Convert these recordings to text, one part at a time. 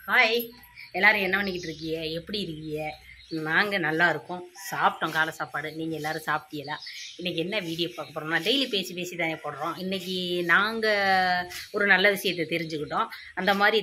Hi, எல்லோரும் என்ன பண்ணிக்கிட்டு இருக்கீங்க? எப்படி இருக்கீங்க? நாங்கள் நல்லா இருக்கோம். சாப்பிட்டோம் காலை சாப்பாடு. நீங்கள் எல்லோரும் சாப்பிட்டீங்களா? இன்றைக்கி என்ன வீடியோ பார்க்க போகிறோம்னா, டெய்லி பேசி தானே போடுறோம். இன்றைக்கி நாங்கள் ஒரு நல்ல விஷயத்தை தெரிஞ்சுக்கிட்டோம். அந்த மாதிரி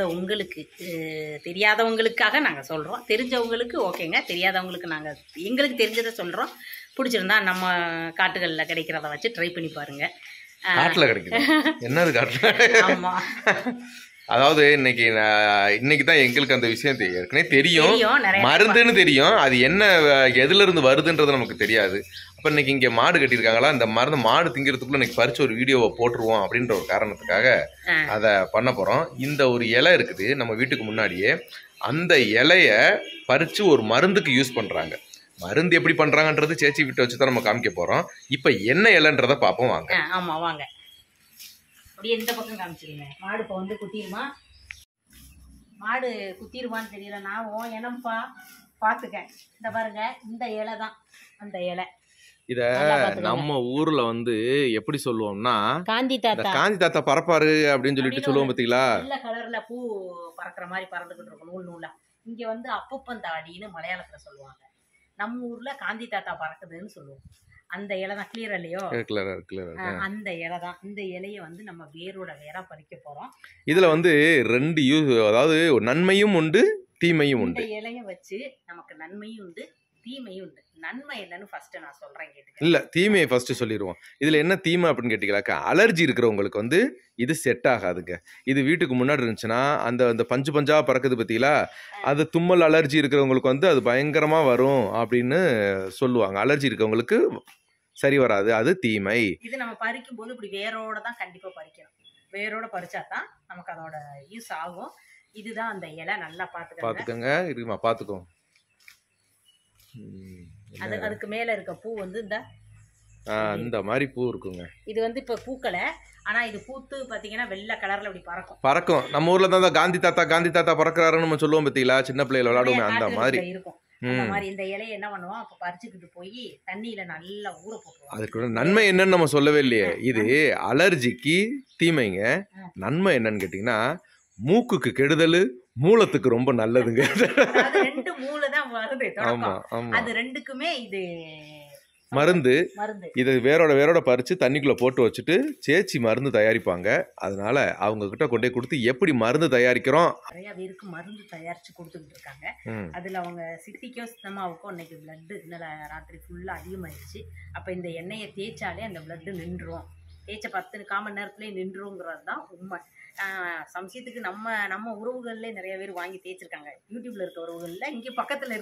தெரியாதவங்களுக்காக நாங்கள் சொல்கிறோம். தெரிஞ்சவங்களுக்கு ஓகேங்க, தெரியாதவங்களுக்கு நாங்கள் எங்களுக்கு தெரிஞ்சதை சொல்கிறோம். பிடிச்சிருந்தா நம்ம காட்டுகளில் கிடைக்கிறத வச்சு ட்ரை பண்ணி பாருங்கள். காட்டில் கிடைக்குது என்னது காட்டில்? ஆமாம், அதாவது இன்னைக்கு தான் எங்களுக்கு அந்த விஷயம் ஏற்கனவே தெரியும், மருந்துன்னு தெரியும். அது என்ன எதுல இருந்து வருதுன்றது நமக்கு தெரியாது. அப்ப இன்னைக்கு இங்க மாடு கட்டியிருக்காங்களா, இந்த மருந்து மாடு திங்கிறதுக்குள்ள இன்னைக்கு பறிச்சு ஒரு வீடியோவை போட்டுருவோம் அப்படின்ற ஒரு காரணத்துக்காக அதை பண்ண போறோம். இந்த ஒரு இலை இருக்குது நம்ம வீட்டுக்கு முன்னாடியே, அந்த இலைய பறிச்சு ஒரு மருந்துக்கு யூஸ் பண்றாங்க. மருந்து எப்படி பண்றாங்கன்றது சேச்சி வீட்டை வச்சு தான் நம்ம காமிக்க போறோம். இப்ப என்ன இலைன்றத பார்ப்போம் வாங்க. ஆமா வாங்க, அப்படியே இந்த பக்கம் காமிச்சிருங்க. மாடு இப்போ வந்து குத்திருமா, மாடு குத்திருமான்னு தெரியல. நான் எனப்பா பார்த்துக்க. இந்த பாருங்க, இந்த இலை தான் அந்த இலை. இத நம்ம ஊர்ல வந்து எப்படி சொல்லுவோம்னா, காந்தி தாத்தா பறப்பாரு அப்படின்னு சொல்லிட்டு சொல்லுவோம் பாத்தீங்களா. நல்ல கலர்ல பூ பறக்கிற மாதிரி பறந்துகிட்டு இருக்கும் நூல் நூலா. இங்க வந்து அப்பப்பந்தாடின்னு மலையாளத்துல சொல்லுவாங்க. நம்ம ஊர்ல காந்தி தாத்தா பறக்குதுன்னு சொல்லுவோம். அந்த இலை தான். கிளியர் இல்லையோ? அந்த இலை தான். இந்த இலையை வந்து நம்ம வேரோட வேரா பறிக்க போறோம். இதுல வந்து ரெண்டு யூஸ், அதாவது நன்மையும் உண்டு தீமையும் உண்டு. இந்த இலையை வச்சு நமக்கு நன்மையும் உண்டு தீமையும் உண்டு. நன்மை என்னன்னு ஃபர்ஸ்ட் நான் சொல்றேன், கேட்டுக்க. இல்ல, தீமையை ஃபர்ஸ்ட் சொல்லிடுவோம். இதுல என்ன தீமை அப்படின்னு கேட்டீங்களாக்கா, அலர்ஜி இருக்கிறவங்களுக்கு வந்து இது செட் ஆகாதுங்க. இது வீட்டுக்கு முன்னாடி இருந்துச்சுன்னா அந்த பஞ்சு பஞ்சா பறக்குது பார்த்தீங்களா, அது தும்மல் அலர்ஜி இருக்கிறவங்களுக்கு வந்து அது பயங்கரமா வரும் அப்படின்னு சொல்லுவாங்க. அலர்ஜி இருக்கவங்களுக்கு சரி வராது, அது தீமை. இது நம்ம பறிக்கும் போது இப்படி வேரோட தான் கண்டிப்பா பறிக்கணும். வேரோட பறிச்சா தான் நமக்கு அதோட யூஸ் ஆகும். இதுதான் அந்த இலை. நல்லா பாத்துக்கோங்க. இருக்குமா, பாத்துக்கோங்க. அதுக்கு மேல இருக்க பூ வந்து இந்த மாதிரி பூ இருக்குங்க. இது வந்து இப்ப பூக்களை, ஆனா இது பூத்து பாத்தீங்கன்னா வெள்ளை கலர்ல அப்படி பறக்கும். நம்ம ஊர்ல தான் காந்தி தாத்தா பறக்குறாருன்னு நம்ம சொல்லுவோம் பாத்தீங்களா, சின்ன பிள்ளைல விளையாடுவோம் அந்த மாதிரி இருக்கும். அந்த மாதிரி இந்த இலையை என்ன பண்ணுவோம், அப்ப பறிச்சுக்கிட்டு போய் தண்ணியில நல்லா ஊற போட்டுருவோம். அதுக்கு நன்மை என்னன்னு நம்ம சொல்லவே இல்லையே. இது அலர்ஜிக்கு தீமைங்க. நன்மை என்னன்னு கேட்டீங்கன்னா, மூக்குக்கு கெடுதல், மூலத்துக்கு ரொம்ப நல்லதுங்க. ரெண்டு மூளை தான் வருது. ஆமா, அது ரெண்டுக்குமே இது மருந்து. இதை வேரோட பறிச்சு தண்ணிக்குள்ள போட்டு வச்சுட்டு சேச்சி மருந்து தயாரிப்பாங்க. அதனால அவங்க கிட்ட கொண்டே கொடுத்து எப்படி மருந்து தயாரிக்கிறோம், நிறைய பேருக்கு மருந்து தயாரிச்சு கொடுத்துக்கிட்டு இருக்காங்க. அதுல அவங்க சித்திக்கோ சித்தமாவுக்கோ இன்னைக்கு பிளட் இன்னும் ராத்திரி ஃபுல்லா அதிகமாயிடுச்சு. அப்ப இந்த எண்ணெயை தேய்ச்சாலே அந்த பிளட் நின்றுரும். தேய்ச்ச 10 காமன் நேரத்துலேயே நின்றுங்கிறது தான் உண்மை. சம்சயத்துக்கு நம்ம உறவுகள்ல நிறைய பேர் வாங்கி தேய்ச்சிருக்காங்க. யூடியூப்ல இருக்க உறவுகள்ல இங்கே பக்கத்துல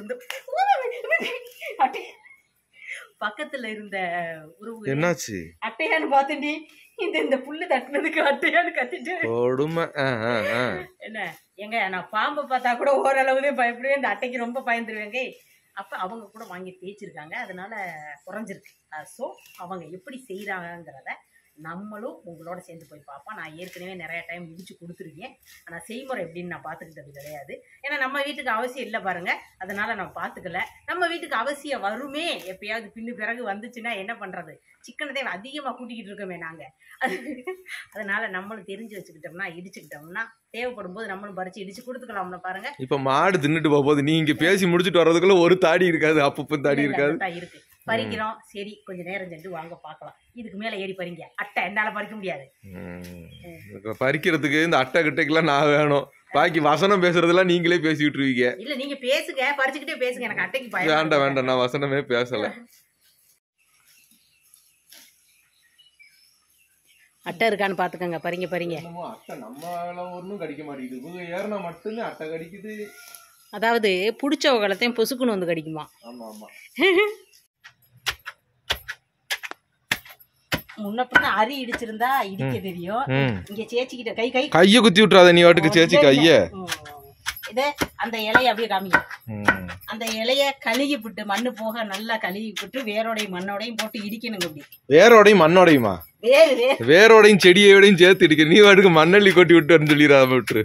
இருந்த உறவுகள் என்னாச்சு அட்டையான்னு பார்த்துட்டி, இந்த புல்லு தட்டினதுக்கு அட்டையான்னு கத்திட்டு என்ன எங்க, நான் பாம்பை பார்த்தா கூட ஓரளவுதான் பயப்படுவேன், இந்த அட்டைக்கு ரொம்ப பயந்துருவேங்க. அப்ப அவங்க கூட வாங்கி தேய்ச்சிருக்காங்க. அதனால குறைஞ்சிருக்கு. ஸோ அவங்க எப்படி செய்யறாங்கிறத நம்மளும் உங்களோட சேர்ந்து போய் பார்ப்போம். நான் ஏற்கனவே நிறைய டைம் முடிச்சு கொடுத்துருக்கேன். ஆனால் செய்முறை எப்படின்னு நான் பார்த்துக்கிட்டது கிடையாது. ஏன்னா நம்ம வீட்டுக்கு அவசியம் இல்லை பாருங்க, அதனால நான் பார்த்துக்கல. நம்ம வீட்டுக்கு அவசியம் வருமே, எப்பயாவது பிறகு வந்துச்சுன்னா என்ன பண்றது, சிக்கனை தேவை அதிகமாக கூட்டிக்கிட்டு இருக்கோமே நாங்கள். அதனால நம்மளும் தெரிஞ்சு வச்சுக்கிட்டோம்னா, இடிச்சுக்கிட்டோம்னா தேவைப்படும் போது நம்மளும் பறிச்சு இடிச்சு கொடுத்துக்கலாம்னு பாருங்க. இப்ப மாடு தின்னுட்டு போகும்போது நீங்க பேசி முடிச்சுட்டு வர்றதுக்குள்ள ஒரு தாடி இருக்காது, அப்பப்போ தாடி இருக்காது. இருக்கு பறிக்கிறோம். சரி, கொஞ்சம் நேரம் சென்று வாங்க பார்க்கலாம். இதுக்கு மேல ஏறி பறிங்க. அட்டை என்னால பறிக்க முடியாது. பறிக்கிறதுக்கு இந்த அட்டை கிட்டைக்கெல்லாம் நான் வேணும். பாக்கி வசனம் பேசுறதெல்லாம் நீங்களே பேசிட்டு இருக்கீங்க. இல்ல, நீங்க பேசுங்க, பறிச்சுக்கிட்டே பேசுங்க. எனக்கு அட்டைக்கு வேண்டாம், நான் வசனமே பேசல. அட்டை இருக்கான்னு பாத்துக்கங்க. பறிங்க. அட்டை நம்ம ஒன்றும் கடிக்க மாட்டேங்குது, ஏறினா மட்டுமே அட்டை கடிக்குது. அதாவது புடிச்ச வகலத்தையும் பொசுக்குன்னு வந்து கடிக்குமா. ஆமா. முன்ன பின்ன அரி இடிச்சிருந்தா இடிக்க தெரியும். இங்க சேச்சிக்கிட்ட கைய குத்தி விட்டுறாத நீ வாட்டுக்கு. சேச்சி கைய இது அந்த இலைய அப்படியே காமிங்க. அந்த இலைய கழுகி விட்டு மண்ணு போக நல்லா கழுகி விட்டு வேரோடையும் மண்ணோடையும் போட்டு இடிக்கணுங்க. அப்படி வேரோடையும் மண்ணோடையுமா? வேரோடையும் செடியோடையும் சேர்த்து இடிக்க. நீ வாட்டுக்கு மண்ணள்ளி கொட்டி விட்டு சொல்லிடாம விட்டுரு.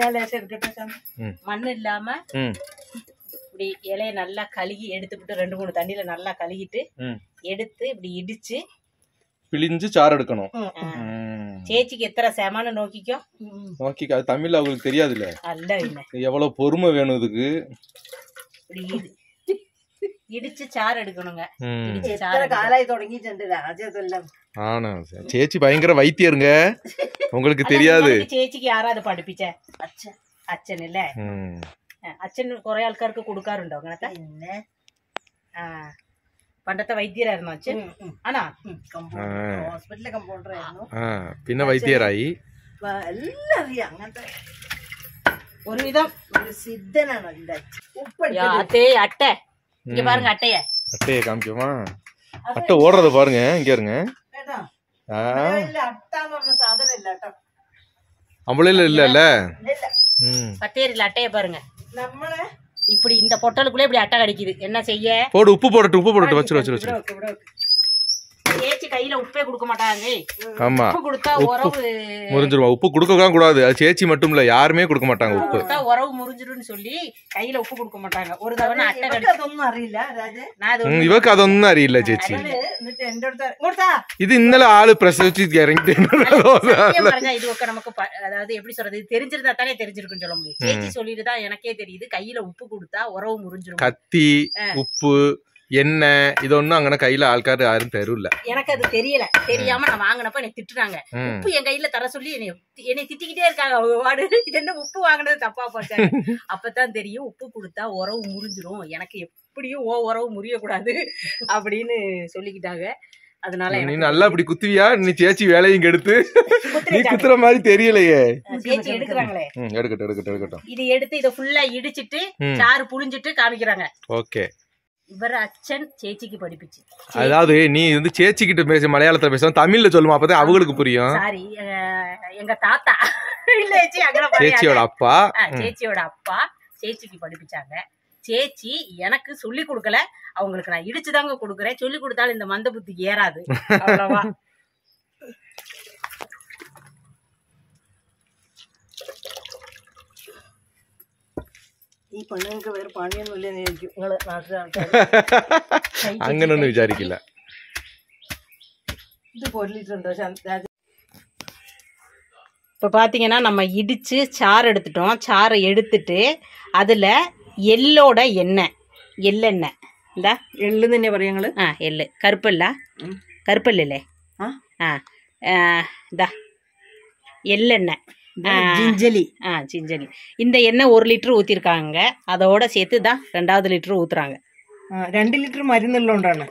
மண்ணு இல்லாம இப்படி இலைய நல்லா கழுகி எடுத்துவிட்டு 2-3 தண்ணியில நல்லா கழுகிட்டு எடுத்து இப்படி இடிச்சு பிழிஞ்சு சாறு எடுக்கணும். சேச்சிக்கு எத்தனை சேமானு நோக்கிக்கோ. நோக்கிக்க, அது தமிழ்ல அவங்களுக்கு தெரியாதுல்ல. அல்ல எவ்வளவு பொறுமை வேணும் இதுக்கு. இடிச்சு சாறு எடுக்கணுங்க. ஆனா சேச்சி பயங்கர வைத்தியருங்க, உங்களுக்கு தெரியாது. சேச்சிக்கு யாராவது படிப்பிச்ச அச்சன் இல்ல, അച്ഛൻ കുറെ ആൾക്കാർക്ക് കൊടുക്കാറുണ്ടോ അങ്ങനത്തെ? പണ്ടത്തെ വൈദ്യരായിരുന്നു അച്ഛൻ. ആണോ? ഹോസ്പിറ്റലിലെ കമ്പൗണ്ടർ ആയിരുന്നു. പിന്നെ വൈദ്യരായി. എല്ലാം അറിയാം. അങ്ങനത്തെ ഒരുവിധം ഒരു സിദ്ധനാണ് അതിന്റെ അച്ഛൻ. അട്ട இங்க பாருங்க, அட்டையை காமிக்குமா? அட்டை ஓடுறத பாருங்க, இங்க இருங்க. அம்பளையில இல்ல பத்தேரியில அட்டைய பாருங்க. இப்படி இந்த பொட்டலுக்குள்ளே இப்படி அட்டை கிடைக்குது. என்ன செய்ய? போடு, உப்பு போடட்டு வச்சிரு. சேச்சி கையில உப்பே கொடுக்க மாட்டாங்க. ஆமா, உப்பு கொடுத்தா உறவு முறிஞ்சிரும். உப்பு கொடுக்க கூடாது, அது சேச்சி மட்டும் இல்ல, யாருமே கொடுக்க மாட்டாங்க. உப்பு கொடுத்தா உறவு முறிஞ்சிரும்னு சொல்லி கையில உப்பு கொடுக்க மாட்டாங்க. ஒரு தவணை அட்டை கிடைச்சதும் அறியல ராஜ. இவக்கு അതൊന്നും അറിയില്ല ചേച്ചി. இது ഇന്നലെ ஆளு பிரசவிச்சு இறங்கிட்டு இதுக்கு நமக்கு அதாவது எப்படி சொல்றது, தெரிஞ்சிருந்தா தானே தெரிஞ்சிருக்குன்னு சொல்ல முடியும். சேச்சி சொல்லிட்டு தான் எனக்கே தெரியுது, கையில உப்பு கொடுத்தா உறவு முறிஞ்சிரும். கத்தி, உப்பு, எண்ணெய் இதொன்னும் அங்கே கையில ஆள்காரு யாரும் தருல. எனக்கு அது தெரியல. தெரியாம நான் வாங்கினப்ப என்னை திட்டுறாங்க. உப்பு என் கையில தர சொல்லி என்னை திட்டிக்கிட்டே இருக்காங்க. வாடு, இது என்ன உப்பு வாங்கினது தப்பா போச்சாங்க. அப்பதான் தெரியும் உப்பு கொடுத்தா உறவு முறிஞ்சிரும், எனக்கு எப்படியும் உறவு முறியக்கூடாது அப்படின்னு சொல்லிக்கிட்டாங்க. அதனால நீ நல்லா இப்படி குத்துவியா? நீ சேச்சி வேலையும் கெடுத்து நீ குத்துற மாதிரி தெரியலையே. சேச்சி எடுக்கிறாங்களே. எடுக்கட்டும். இது எடுத்து இதை ஃபுல்லா இடிச்சிட்டு சாறு புளிஞ்சிட்டு காமிக்கிறாங்க. ஓகே. இவர் அச்சன் சேச்சிக்கு படிப்பிச்சு. அதாவது நீ வந்து சேச்சி கிட்ட பேச மலையாளத்துல பேச தமிழ்ல சொல்லுமா, அப்பதான் அவங்களுக்கு புரியும். சாரி, எங்க தாத்தா இல்ல சேச்சியோட அப்பா. சேச்சியோட அப்பா சேச்சிக்கு படிப்பிச்சாங்க. சேச்சி எனக்கு சொல்லி கொடுக்கல, அவங்களுக்கு நான் இடிச்சுதாங்க கொடுக்குறேன். சொல்லி கொடுத்தாலும் இந்த மந்த புத்திக்கு ஏறாது, அவ்வளவா. ഈ പെണ്ണുങ്ങൾക്ക് വേറെ പണിയൊന്നും ഇല്ലെന്ന് വിചാരിക്കും നിങ്ങള് നാട്ടിലെ ആൾക്കാർ. അങ്ങനൊന്നും വിചാരിക്കില്ല. ഇത് പൊരുളിട്ടുണ്ടോ? இப்போ பார்த்தீங்கன்னா நம்ம இடித்து சாறு எடுத்துட்டோம். சாறை எடுத்துட்டு அதில் எள்ளோட எண்ணெய், எள்ளெண்ணெய், இந்த எள்ளுன்னு என்ன പറയുങ്ങൾ? எள்ளு, கருப்பல்லே இந்த எள்ளெண்ணெய், ஜிஞ்சலி. ஜிஞ்சலி. இந்த எண்ணெய் 1 லிட்டர் ஊற்றிருக்காங்க. அதோட சேர்த்து தான் 2வது லிட்டர் ஊற்றுறாங்க. 2 லிட்டர் மருந்துள்ளோண்டாണ്.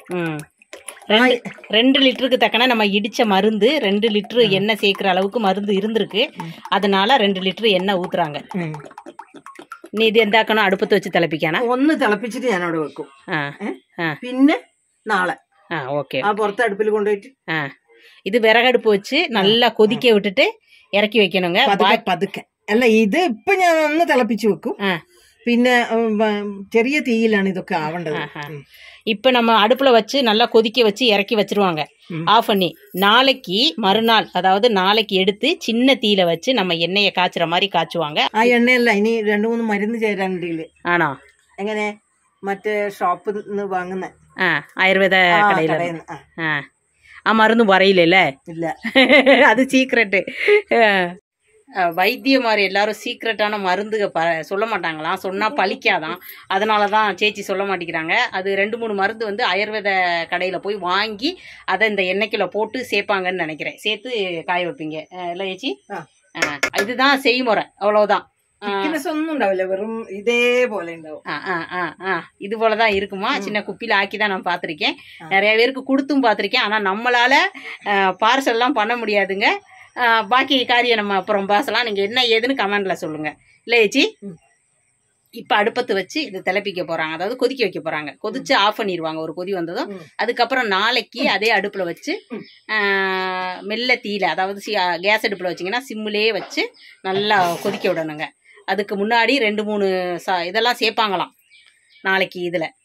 2 லிட்டருக்கு தக்கன நம்ம இடித்த மருந்து 2 லிட்டர் எண்ணெய் சேர்க்குற அளவுக்கு மருந்து இருந்திருக்கு. அதனால 2 லிட்டர் எண்ணெய் ஊற்றுறாங்க. നീ ഇത് എന്താക്കണം? അടുപ്പത്ത് വെച്ച് തിളപ്പിക്കാനാ? ഒന്ന് തിളപ്പിച്ചിട്ട് ഞാൻ അവിടെ വെക്കും. പിന്നെ നാളെ ഓക്കെ പുറത്ത് അടുപ്പിൽ കൊണ്ടുപോയിട്ട് ഇത് വിറകടുപ്പ് വെച്ച് നല്ല കൊതിക്ക വിട്ടിട്ട് ഇറക്കി വെക്കണുங்க. പതുക്കെ അല്ല, ഇത് ഇപ്പൊ ഞാൻ ഒന്ന് തിളപ്പിച്ചു വെക്കും. പിന്നെ ചെറിയ തീയിലാണ് ഇതൊക്കെ ആവേണ്ടത്. இப்போ நம்ம அடுப்பில் வச்சு நல்லா கொதிக்க வச்சு இறக்கி வச்சிருவாங்க, ஆஃப் பண்ணி. நாளைக்கு மறுநாள், அதாவது நாளைக்கு எடுத்து சின்ன தீயில வச்சு நம்ம எண்ணெயை காய்ச்சுற மாதிரி காய்ச்சுவாங்க. ആ എണ്ണയല്ല, ഇനി 2-3 മരുന്ന് ചേരാനുണ്ട് ഇതില്. ആണോ? എങ്ങനെ? മറ്റേ ഷോപ്പിൽ നിന്ന് വാങ്ങുന്ന ആയുർവേദ കടയിൽ. ആ മരുന്ന് പറയില്ലല്ലേ? ഇല്ല, அது சீக்ரெட்டு. வைத்தியமாரி எல்லாரும் சீக்ரெட்டான மருந்துக சொல்ல மாட்டாங்களாம், சொன்னால் பழிக்காதான். அதனால தான் சேச்சி சொல்ல மாட்டேங்கிறாங்க. அது 2-3 மருந்து வந்து ஆயுர்வேத கடையில் போய் வாங்கி அதை இந்த எண்ணெய்க்குள்ள போட்டு சேர்ப்பாங்கன்னு நினைக்கிறேன். சேர்த்து காய வைப்பீங்க இல்லை சேச்சி? இதுதான் செய்முறை, அவ்வளோதான். ஒன்றும் ഉണ്ടാവില്ല, வெறும் இதே போல ഉണ്ടാവും. இது போலதான் இருக்குமா. சின்ன குப்பியில் ஆக்கி தான் நான் பார்த்துருக்கேன். நிறைய பேருக்கு கொடுத்தும் பார்த்துருக்கேன். ஆனால் நம்மளால பார்சல்லாம் பண்ண முடியாதுங்க. பாக்கி காரியம் நம்ம அப்புறம் பேசலாம். நீங்கள் என்ன ஏதுன்னு கமெண்டில் சொல்லுங்கள் இல்லை ஏச்சி? இப்போ அடுப்பத்து வச்சு இது திளப்பிக்க போகிறாங்க, அதாவது கொதிக்க வைக்க போகிறாங்க. கொதிச்சு ஆஃப் பண்ணிடுவாங்க ஒரு கொதி வந்ததும். அதுக்கப்புறம் நாளைக்கு அதே அடுப்பில் வச்சு மெல்ல தீயில, அதாவது கேஸ் அடுப்பில் வச்சிங்கன்னா சிம்மிலே வச்சு நல்லா கொதிக்க விடணுங்க. அதுக்கு முன்னாடி 2-3 இதெல்லாம் சேர்ப்பாங்களாம் நாளைக்கு இதில்.